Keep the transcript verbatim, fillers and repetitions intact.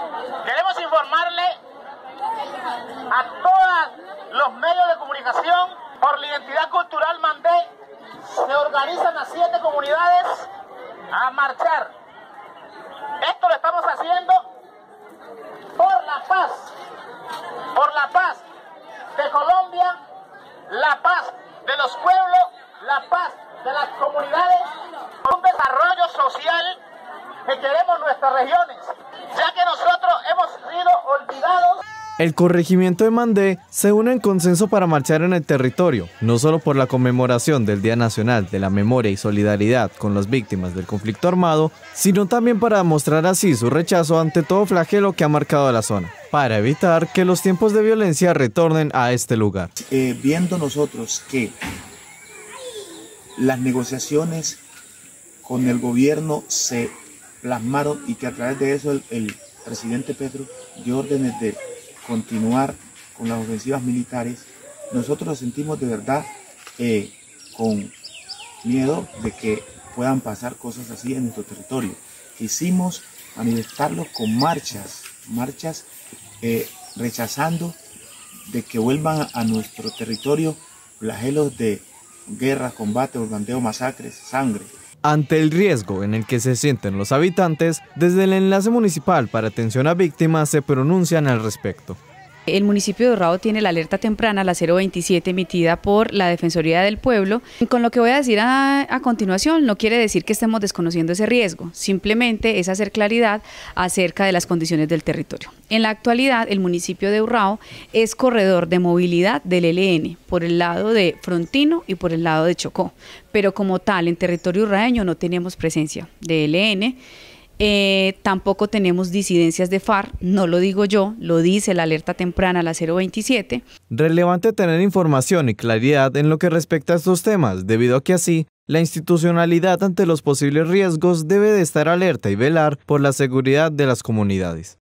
Queremos informarle a todos los medios de comunicación, por la identidad cultural Mandé, se organizan las siete comunidades a marchar. Esto lo estamos haciendo por la paz, por la paz de Colombia, la paz de los pueblos, la paz de las comunidades, por un desarrollo social que queremos nuestras regiones, ya que nosotros hemos sido olvidados. El corregimiento de Mandé se une en consenso para marchar en el territorio, no solo por la conmemoración del Día Nacional de la Memoria y Solidaridad con las víctimas del conflicto armado, sino también para mostrar así su rechazo ante todo flagelo que ha marcado la zona, para evitar que los tiempos de violencia retornen a este lugar. Eh, viendo nosotros que las negociaciones con el gobierno se plasmaron y que a través de eso el, el presidente Petro dio órdenes de continuar con las ofensivas militares, nosotros nos sentimos de verdad eh, con miedo de que puedan pasar cosas así en nuestro territorio. Quisimos manifestarlo con marchas, marchas eh, rechazando de que vuelvan a nuestro territorio flagelos de guerra, combate, bombardeo, masacres, sangre. Ante el riesgo en el que se sienten los habitantes, desde el Enlace Municipal para Atención a Víctimas se pronuncian al respecto. El municipio de Urrao tiene la alerta temprana, la cero veintisiete, emitida por la Defensoría del Pueblo. Con lo que voy a decir a, a continuación, no quiere decir que estemos desconociendo ese riesgo, simplemente es hacer claridad acerca de las condiciones del territorio. En la actualidad, el municipio de Urrao es corredor de movilidad del E L N, por el lado de Frontino y por el lado de Chocó, pero como tal, en territorio urraeño no tenemos presencia de E L N. Eh, tampoco tenemos disidencias de F A R C, no lo digo yo, lo dice la alerta temprana, la cero veintisiete. Relevante tener información y claridad en lo que respecta a estos temas, debido a que así, la institucionalidad ante los posibles riesgos debe de estar alerta y velar por la seguridad de las comunidades.